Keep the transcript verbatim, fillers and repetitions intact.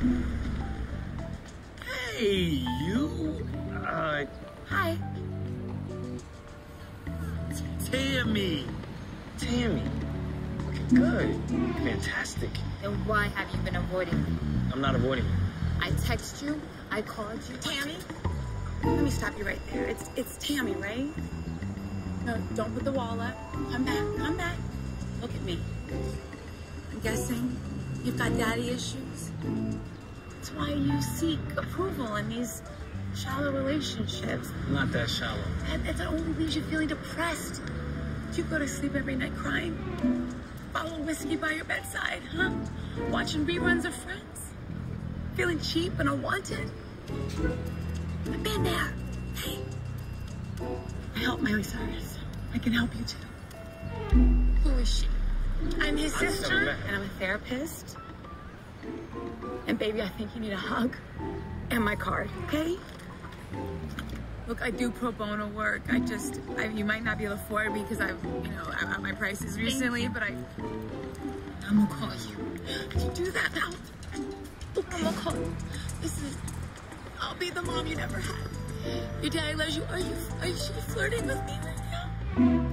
Hey, you. Uh, Hi. Tammy. Tammy. Looking good. Fantastic. And why have you been avoiding me? I'm not avoiding you. I text you. I called you. Tammy? Let me stop you right there. It's it's Tammy, right? No, don't put the wall up. Come back. Come back. Look at me. I'm guessing you've got daddy issues. That's why you seek approval in these shallow relationships. I'm not that shallow. And it only leaves you feeling depressed. Do you go to sleep every night crying? Bottle of whiskey by your bedside, huh? Watching reruns of Friends? Feeling cheap and unwanted? I've been there. Hey, I help Miley Cyrus. I can help you too. Who is she? I'm his sister, and I'm a therapist. And baby, I think you need a hug and my card, okay? Look, I do pro bono work. I just, I, you might not be able to afford me because I've, you know, I've got my prices recently, but I, I'm gonna call you. Can you do that now? Okay. I'm gonna call you. This is, I'll be the mom you never had. Your daddy loves you. Are you, are you flirting with me right now?